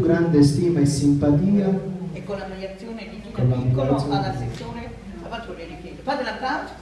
grande stima e simpatia e con l'ammirazione di Tina Piccolo alla sezione Salvatore Richiedo. Fate l'applauso.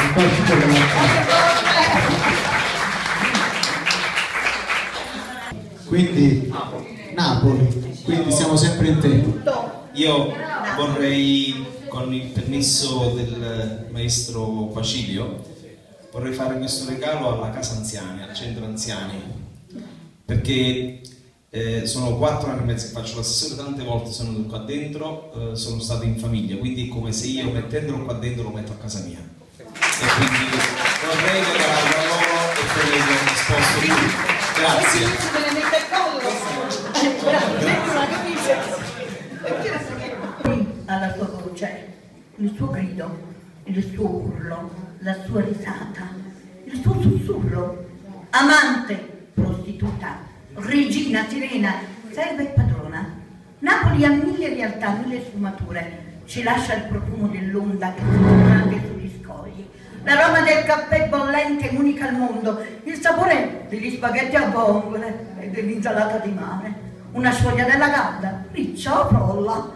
Quindi Napoli, quindi siamo sempre in tempo. Io vorrei, con il permesso del maestro Pacilio, vorrei fare questo regalo alla casa anziani, al centro anziani, perché sono 4 anni e mezzo che faccio l'assessore, tante volte sono qua dentro, sono stato in famiglia, quindi è come se io mettendolo qua dentro lo metto a casa mia. E quindi vorrei regalarlo a loro e prego sposto qui. Grazie. Alla sua voce, il suo grido, il suo urlo, la sua risata, il suo sussurro. Amante, prostituta, regina, sirena, serva e padrona. Napoli ha 1000 realtà, 1000 sfumature. Ci lascia il profumo dell'onda che si scorre sugli scogli, l'aroma del caffè bollente unica al mondo, il sapore degli spaghetti a vongole e dell'insalata di mare, una sfogliatella calda, riccia o frolla,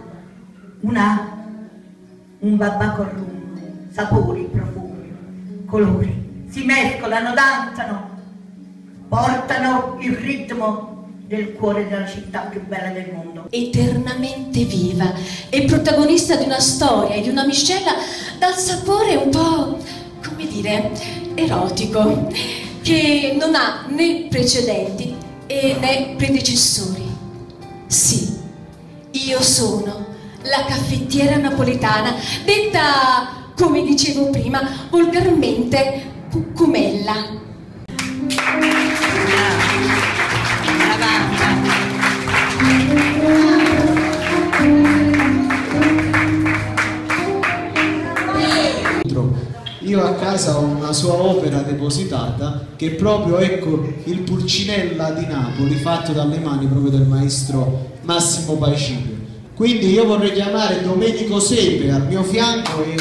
un babà col rum, sapori, profumi, colori, si mescolano, danzano, portano il ritmo del cuore della città più bella del mondo. Eternamente viva e protagonista di una storia e di una miscela dal sapore un po', come dire, erotico, che non ha né precedenti né predecessori. Sì, io sono la caffettiera napoletana, detta, come dicevo prima, volgarmente cucumella. Io a casa ho una sua opera depositata che è proprio, ecco, il Pulcinella di Napoli, fatto dalle mani proprio del maestro Massimo Pacilio. Quindi io vorrei chiamare Domenico Sepe al mio fianco e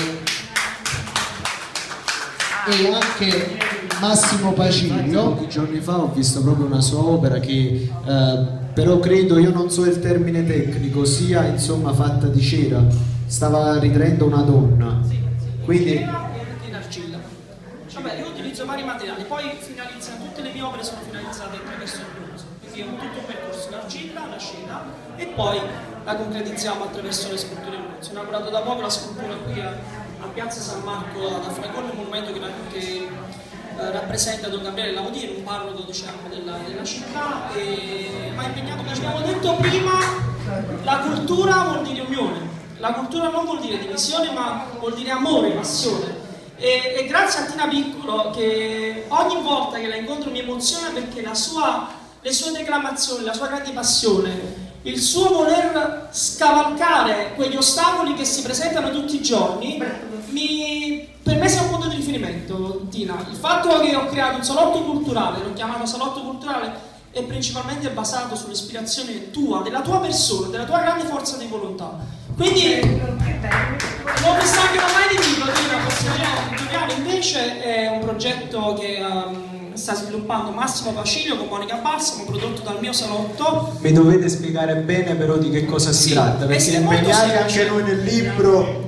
anche Massimo Pacilio. Pochi giorni fa ho visto proprio una sua opera che però credo, io non so il termine tecnico, sia insomma fatta di cera, stava ritraendo una donna. Quindi vabbè, io utilizzo vari materiali, poi tutte le mie opere sono finalizzate attraverso il bronzo, quindi è tutto un percorso, l'argilla, la cera e poi la concretizziamo attraverso le sculture in bronzo. Ho inaugurato da poco la scultura qui a Piazza San Marco da Fragone, un monumento che rappresenta Don Gabriele Laudino, un parroco, diciamo, della città, e mi ha impegnato, come abbiamo detto prima, la cultura vuol dire unione, la cultura non vuol dire divisione ma vuol dire amore, passione. E grazie a Tina Piccolo, che ogni volta che la incontro mi emoziona, perché le sue declamazioni, la sua grande passione, il suo voler scavalcare quegli ostacoli che si presentano tutti i giorni, per me sei un punto di riferimento, Tina. Il fatto che ho creato un salotto culturale, l'ho chiamato salotto culturale, è principalmente basato sull'ispirazione tua, della tua persona, della tua grande forza di volontà. Quindi non mi stancherò mai di dirlo, Tina, invece è un progetto che sta sviluppando Massimo Pacilio con Monica Balsamo, prodotto dal mio salotto. Mi dovete spiegare bene però di che cosa si tratta, perché impegnati anche noi nel libro.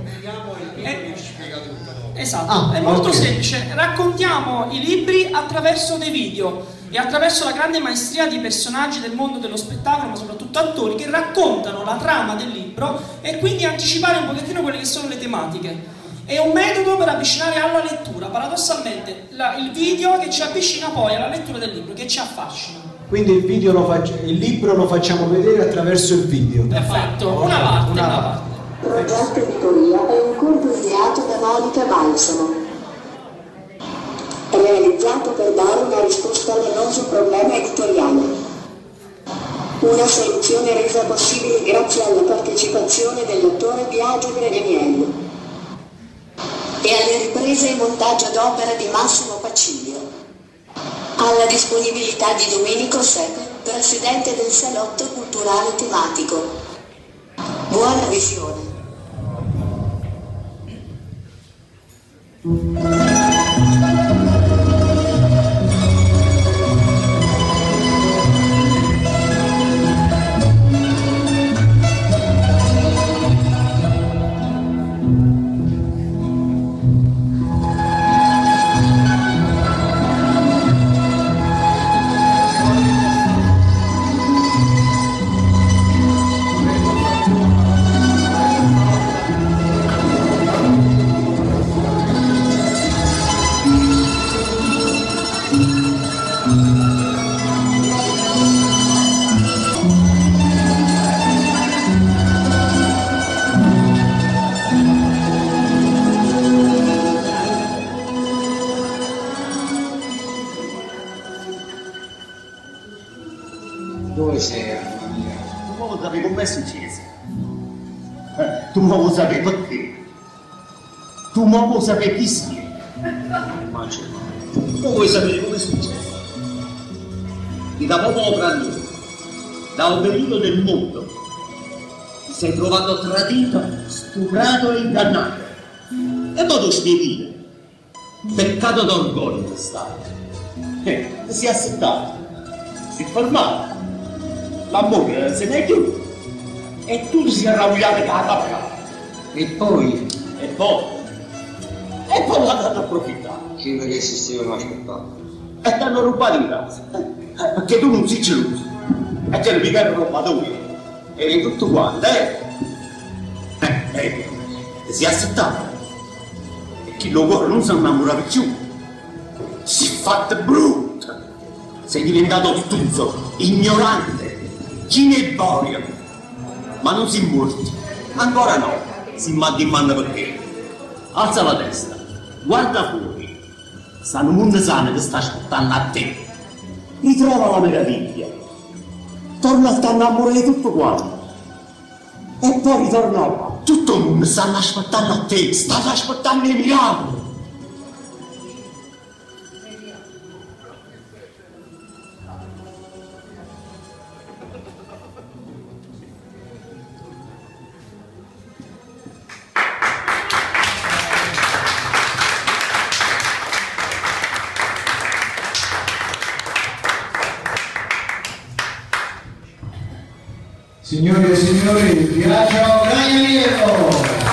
Esatto, è molto semplice. Raccontiamo i libri attraverso dei video e attraverso la grande maestria di personaggi del mondo dello spettacolo, ma soprattutto attori, che raccontano la trama del libro e quindi anticipare un pochettino quelle che sono le tematiche. È un metodo per avvicinare alla lettura, paradossalmente il video che ci avvicina poi alla lettura del libro, che ci affascina. Quindi il libro lo facciamo vedere attraverso il video. Perfetto, una parte. Il progetto editoria è un corto ideato da Monica Balsamo, realizzato per dare una risposta all'enoso problema editoriale. Una soluzione resa possibile grazie alla partecipazione dell'attore Biagio Gregeniello e alle riprese e montaggio d'opera di Massimo Pacilio. Alla disponibilità di Domenico Sepe, presidente del Salotto Culturale Tematico. Buona visione. ma vuoi sapere perché? Tu ma vuoi sapere chi sei? Immagino. Tu vuoi sapere come è successo? Che da popolo grande, da un periodo del mondo, ti sei trovato tradito, stuprato e ingannato. E poi tu spieghi, peccato d'orgoglio quest'anno. Si è assettato, si è fermato, l'amore se n'è chiuso e tu ti sei arrabbiato con la capra. E poi l'hanno approfittato. Chi perché si stivano aspettando? E ti hanno rubato in casa. Perché tu non sei geloso. E te ne mica hanno rubato io. Eri tutto quanto, si è assettato. E chi lo vuole non si innamorava più. Si è fatto brutto. Sei diventato ottuso, ignorante, cineborio. Ma non si morti. Ancora no. Si manda in mano perché. Alza la testa. Guarda fuori. Stanno mondo sano che sta aspettando a te. Ritrova la meraviglia. Torna a stare innamorare di tutto quanto. E poi ritorna qua. Tutto il mondo stanno aspettando a te. Stanno aspettando i miracoli. Signore e signori, Viaggio Gragnaniero!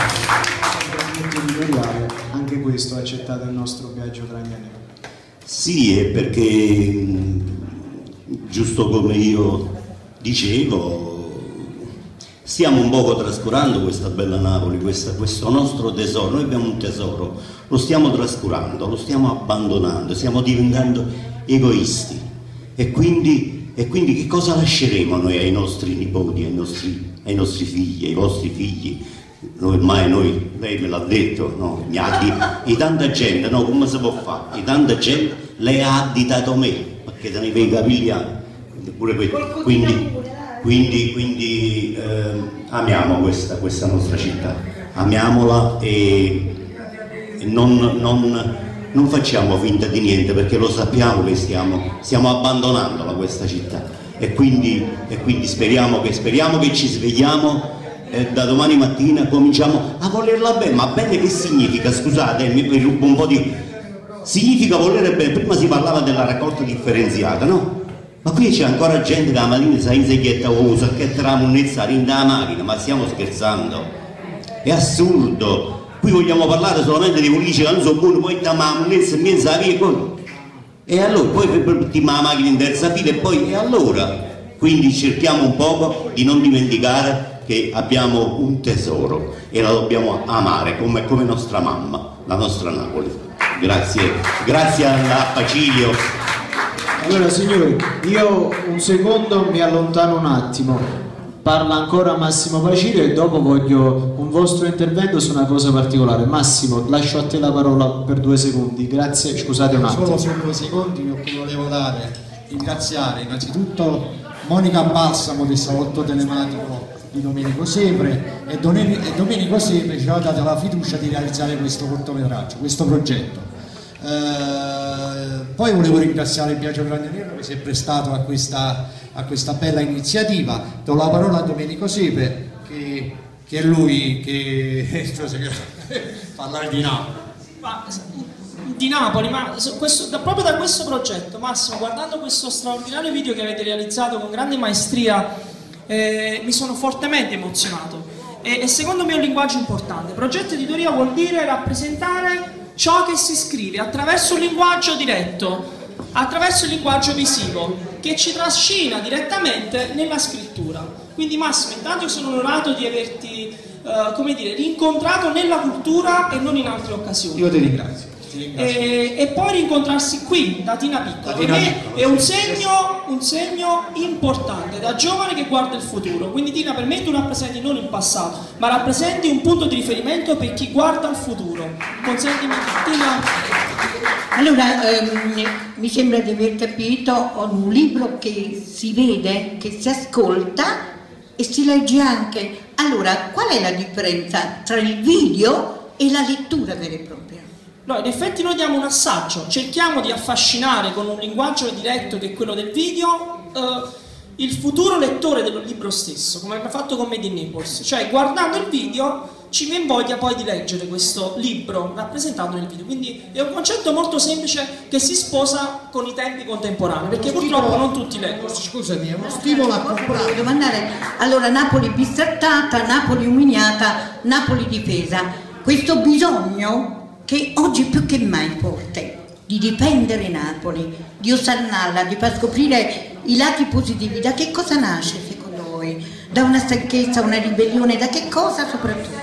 Anche questo ha accettato il nostro Viaggio Gragnaniero. Sì, è perché, giusto come io dicevo, stiamo un poco trascurando questa bella Napoli, questo nostro tesoro. Noi abbiamo un tesoro, lo stiamo trascurando, lo stiamo abbandonando, stiamo diventando egoisti. E quindi che cosa lasceremo noi ai nostri nipoti, ai nostri figli, ai vostri figli? Noi, lei me l'ha detto, no? E tanta gente, no? Come si può fare? E tanta gente, lei ha additato me, perché te ne vei i capelli pure questo. Quindi amiamo questa nostra città, amiamola e non facciamo finta di niente, perché lo sappiamo che stiamo abbandonandola questa città, e quindi speriamo che ci svegliamo da domani mattina, cominciamo a volerla bene. Ma bene che significa? Scusate, mi rubo un po' di... Significa volere bene. Prima si parlava della raccolta differenziata, no? Ma qui c'è ancora gente che la mattina sa insegnetta usa, che tra la munnezza rinda la macchina, ma stiamo scherzando? È assurdo. Qui vogliamo parlare solamente di politici che non sono buoni, poi da munnezza in mezzo alla via, e allora poi mettiamo la macchina in terza fila e poi, e allora? Quindi cerchiamo un poco di non dimenticare che abbiamo un tesoro e la dobbiamo amare come nostra mamma, la nostra Napoli. Grazie alla Pacilio. Allora signori, io un secondo mi allontano un attimo. Parla ancora Massimo Pacilio e dopo voglio un vostro intervento su una cosa particolare. Massimo, lascio a te la parola per 2 secondi. Grazie, scusate un attimo. Solo su 2 secondi volevo ringraziare innanzitutto Monica Balsamo del salotto telematico di Domenico Sepre, e Domenico Sepre ci ha dato la fiducia di realizzare questo cortometraggio, questo progetto. Poi volevo ringraziare il Viaggio Gragnaniero che si è prestato a questa bella iniziativa. Do la parola a Domenico Sepre, che è lui che parlare di Napoli. Proprio da questo progetto, Massimo, guardando questo straordinario video che avete realizzato con grande maestria, mi sono fortemente emozionato, e secondo me è un linguaggio importante. Progetto editoria vuol dire rappresentare ciò che si scrive attraverso un linguaggio diretto, attraverso il linguaggio visivo che ci trascina direttamente nella scrittura. Quindi Massimo, intanto sono onorato di averti rincontrato nella cultura e non in altre occasioni. Io ti ringrazio. E poi rincontrarsi qui da Tina Piccola, per me è un segno importante da giovane che guarda il futuro. Quindi Tina, per me tu rappresenti non il passato, ma rappresenti un punto di riferimento per chi guarda il futuro. Consentimi, Tina. Allora, mi sembra di aver capito, ho un libro che si vede, che si ascolta e si legge anche. Allora, qual è la differenza tra il video e la lettura vera e propria? No, in effetti noi diamo un assaggio, cerchiamo di affascinare con un linguaggio diretto che è quello del video il futuro lettore del libro stesso, come abbiamo fatto con Made in Naples, cioè guardando il video ci viene voglia poi di leggere questo libro rappresentato nel video, quindi è un concetto molto semplice che si sposa con i tempi contemporanei, perché purtroppo non tutti leggono. Scusami, è uno stimolo a comprare. Devo domandare, allora Napoli bistrattata, Napoli umiliata, Napoli difesa, questo bisogno che oggi più che mai forte di difendere Napoli, di osannarla, di far scoprire i lati positivi, da che cosa nasce secondo voi? Da una stanchezza, una ribellione, da che cosa soprattutto?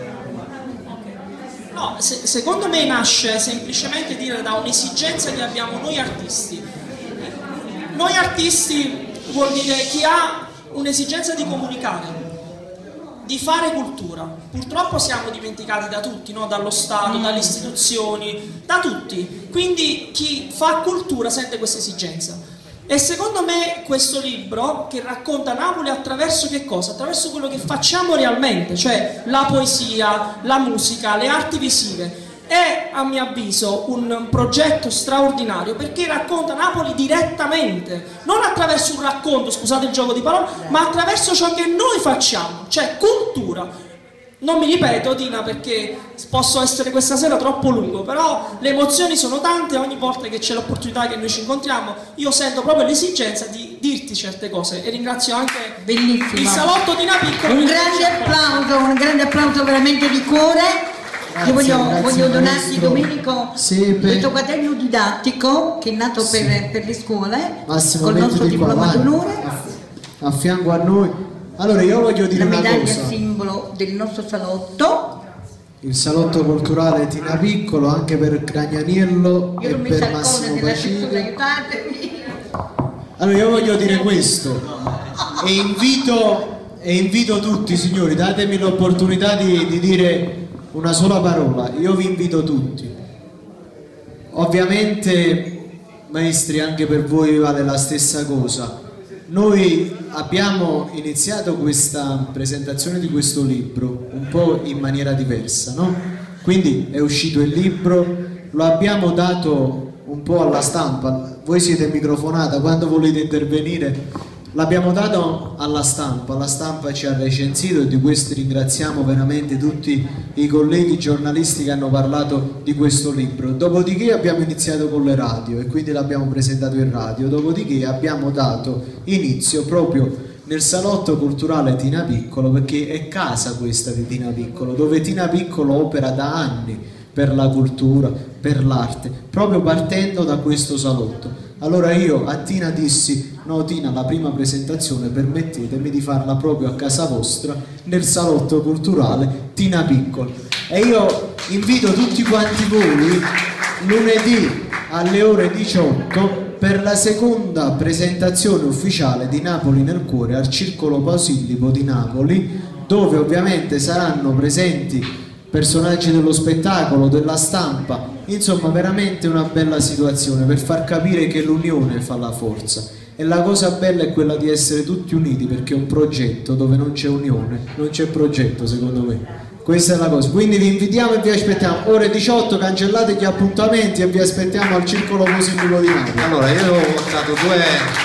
No, secondo me nasce semplicemente da un'esigenza che abbiamo noi artisti. Noi artisti vuol dire chi ha un'esigenza di comunicare, di fare cultura. Purtroppo siamo dimenticati da tutti, no? Dallo Stato, dalle istituzioni, da tutti. Quindi chi fa cultura sente questa esigenza. E secondo me questo libro, che racconta Napoli attraverso che cosa? Attraverso quello che facciamo realmente, cioè la poesia, la musica, le arti visive. È a mio avviso un progetto straordinario perché racconta Napoli direttamente, non attraverso un racconto, scusate il gioco di parole, ma attraverso ciò che noi facciamo, cioè cultura. Non mi ripeto, Tina, perché posso essere questa sera troppo lungo, però le emozioni sono tante, ogni volta che c'è l'opportunità che noi ci incontriamo io sento proprio l'esigenza di dirti certe cose e ringrazio anche Bellissimo. Il salotto di Napiccolo. Un grande applauso veramente di cuore. Grazie, Io voglio donarti, maestro Domenico, Sepe. questo quaderno didattico che è nato per le scuole, Massimo, col nostro mettiti qua, diploma vai, d'onore, a fianco a noi. Allora io voglio dire la una medaglia cosa. simbolo del nostro salotto. Il salotto culturale Tina Piccolo anche per Gragnaniello Io e l'ho messa per al Massimo cone della Bacino. scrittura, aiutatemi. Allora io voglio dire questo e invito tutti, signori, datemi l'opportunità di dire una sola parola. Io vi invito tutti. Ovviamente, maestri, anche per voi vale la stessa cosa. Noi abbiamo iniziato questa presentazione di questo libro un po' in maniera diversa, no? Quindi è uscito il libro, lo abbiamo dato un po' alla stampa, voi siete microfonata, quando volete intervenire l'abbiamo dato alla stampa ci ha recensito e di questo ringraziamo veramente tutti i colleghi giornalisti che hanno parlato di questo libro. Dopodiché abbiamo iniziato con le radio e quindi l'abbiamo presentato in radio, dopodiché abbiamo dato inizio proprio nel salotto culturale Tina Piccolo, perché è casa questa di Tina Piccolo, dove Tina Piccolo opera da anni per la cultura, per l'arte, proprio partendo da questo salotto. Allora io a Tina dissi: no Tina, la prima presentazione permettetemi di farla proprio a casa vostra nel salotto culturale Tina Piccolo, e io invito tutti quanti voi lunedì alle ore 18 per la seconda presentazione ufficiale di Napoli nel cuore al Circolo Posillipo di Napoli, dove ovviamente saranno presenti personaggi dello spettacolo, della stampa, insomma veramente una bella situazione per far capire che l'unione fa la forza. E la cosa bella è quella di essere tutti uniti, perché è un progetto dove non c'è unione, non c'è progetto, secondo me. Questa è la cosa, quindi vi invitiamo e vi aspettiamo. Ore 18, cancellate gli appuntamenti e vi aspettiamo al Circolo Posillipo di Napoli. Allora, io ho portato due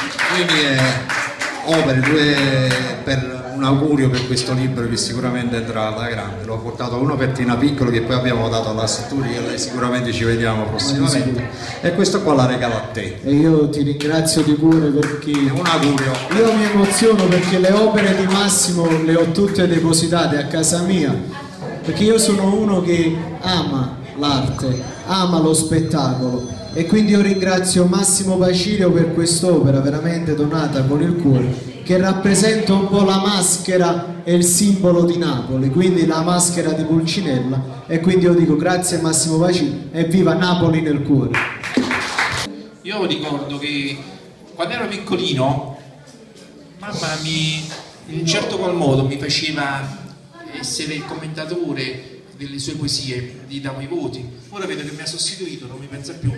mie opere, per un augurio per questo libro che sicuramente andrà alla grande. L'ho portato uno per Tina Piccolo, che poi abbiamo dato alla Settoriella e sicuramente ci vediamo prossimamente, e questo qua la regalo a te. E io ti ringrazio di cuore, perché È un augurio. io mi emoziono perché le opere di Massimo le ho tutte depositate a casa mia, perché io sono uno che ama l'arte, ama lo spettacolo, e quindi io ringrazio Massimo Bacino per quest'opera veramente donata con il cuore, che rappresenta un po' la maschera e il simbolo di Napoli, quindi la maschera di Pulcinella, e quindi io dico grazie Massimo Bacino e viva Napoli nel cuore. Io ricordo che quando ero piccolino mamma in un certo qual modo mi faceva essere il commentatore delle sue poesie, gli davo i voti. Ora vedo che mi ha sostituito, non mi pensa più.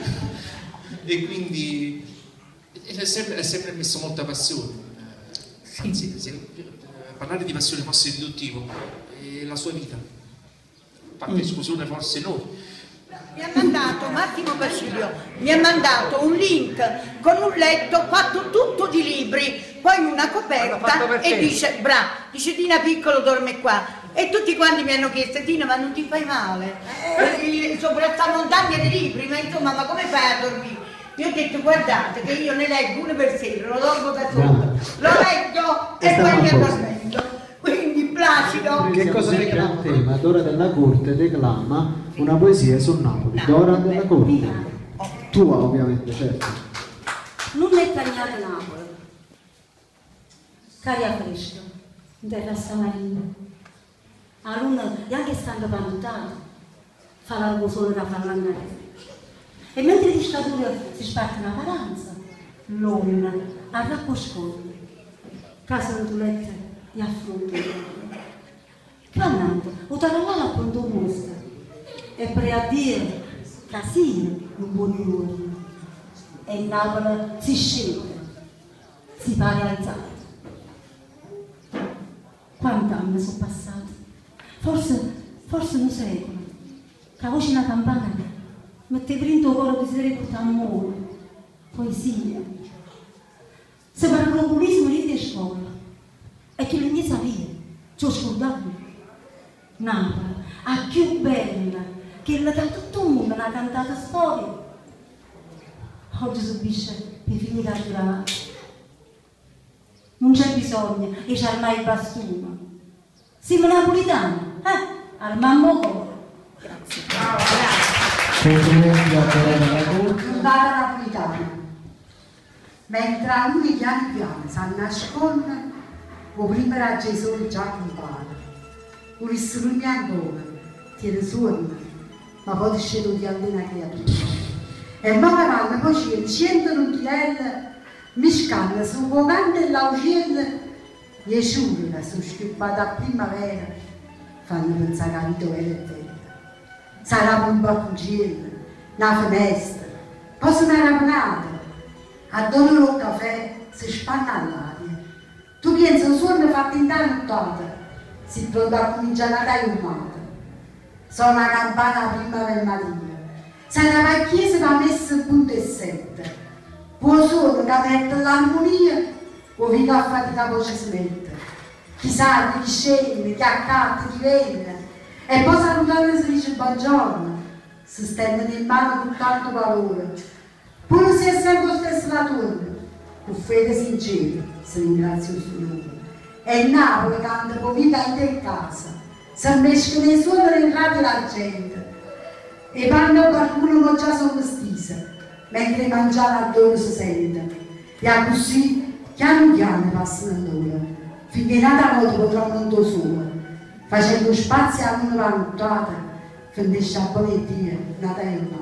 E quindi è sempre messo molta passione. Anzi, se parlare di passione fosse riduttivo, la sua vita, fatta esclusione forse noi. Mi ha mandato Massimo Bacilio, mi ha mandato un link con un letto fatto tutto di libri, poi una coperta e dice dice Tina Piccolo dorme qua. E tutti quanti mi hanno chiesto: Tina, ma non ti fai male? Sopra sta montagna di libri, ma insomma, ma come fai a dormire? Io ho detto: guardate che io ne leggo uno per sera, lo dormo da sotto, lo leggo e poi mi addormento. Quindi placido. Che cosa declama? Il tema Dora della Corte declama una poesia su Napoli. Dora della Corte, tua ovviamente, certo. Non è tagliata Napoli, caria fresca, terra stamarina. A luna, e anche stando lontano, fa largo solo da far l'andare. E mentre di statura si sparte una paranza, l'onna arrappo scoglio, casa rotoletta e affronta. Clamando, o tarallà la pronto mostra, e pre a dire, casino, un buon giorno. E in Napoli si scende, si pare alzato. Quanti anni sono passati? Forse un secolo. Che la voce una campana mette dentro il coro desiderio di amore, poesia. Sembra un populismo di scuola. E che le mie sapere, ci ho scordato. Napoli, a più bella, che la da tutto il mondo una cantata storia. Oggi subisce per finire la giornata. Non c'è bisogno, e c'è ormai il bastone. Siamo napolitani, armammo cuore. Grazie. Complimenti a Dora della Corte. Giornata napolitana. Mentre alcuni piani piani si nascondono, o prima era Gesù già compare. Un istrumento ancora, tiene suono, ma poi discedo di almeno creatura. E magari poi ci scendono un tirello, mi scanna su un momento e l'augello. Le sciure sono schiuppate a primavera, fanno pensare che la vita è bella. Sarà un balconcello, una finestra, poi sono ravanata. A donare il caffè si spanna all'aria. Tu pensi un suono fatto in tanto, si pronto a cominciare a dare umata. Sono una campana prima del mattino. Sarà la chiesa che ha messo il punto e sette. Può solo che mette l'armonia o vi a fare la voce smette. Chi salve, chi scende, chi accatta, chi viene. E poi salutando si dice buongiorno. Si stendono in mano con tanto valore. Pure se è sempre lo stesso la torna. Con fede sincera si ringrazia il Signore. E Napoli canta con vita in te casa. Si mescolano i suoni nel radio la gente. E quando qualcuno già sono vestiti, mentre mangiare addosso si sente. E così, piano piano passano l'ora, finché nata volta potrà non solo, facendo spazio a una valutata, finisce a poesia, nata in mano.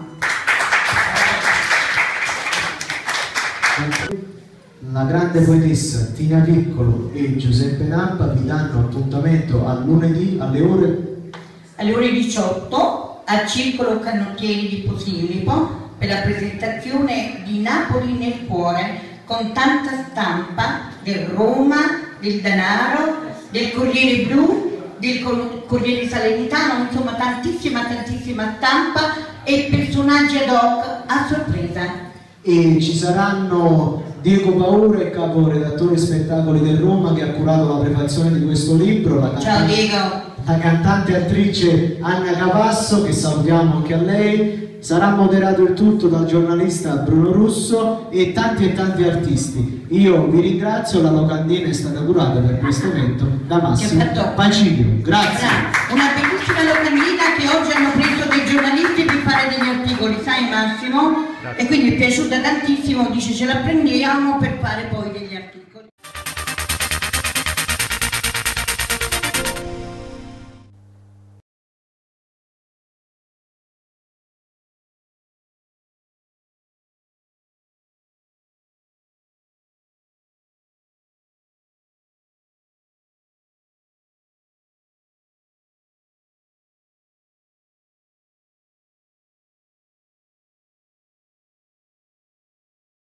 La grande poetessa Tina Piccolo e Giuseppe Nappa vi danno appuntamento a lunedì alle ore 18 al Circolo Canottieri di Posillipo per la presentazione di Napoli nel cuore, con tanta stampa del Roma, del Danaro, del Corriere Blu, del Corriere Salernitano, insomma tantissima stampa e personaggi ad hoc a sorpresa. E ci saranno Diego Paura, il capo redattore spettacoli del Roma, che ha curato la prefazione di questo libro. Ciao Diego! La cantante e attrice Anna Cavasso, che salutiamo anche a lei. Sarà moderato il tutto dal giornalista Bruno Russo e tanti artisti. Io vi ringrazio, la locandina è stata curata per questo evento da Massimo Bacilio. Grazie. Una bellissima locandina che oggi hanno preso dei giornalisti per fare degli articoli, sai Massimo? E quindi mi è piaciuta tantissimo, dice ce la prendiamo per fare poi degli articoli.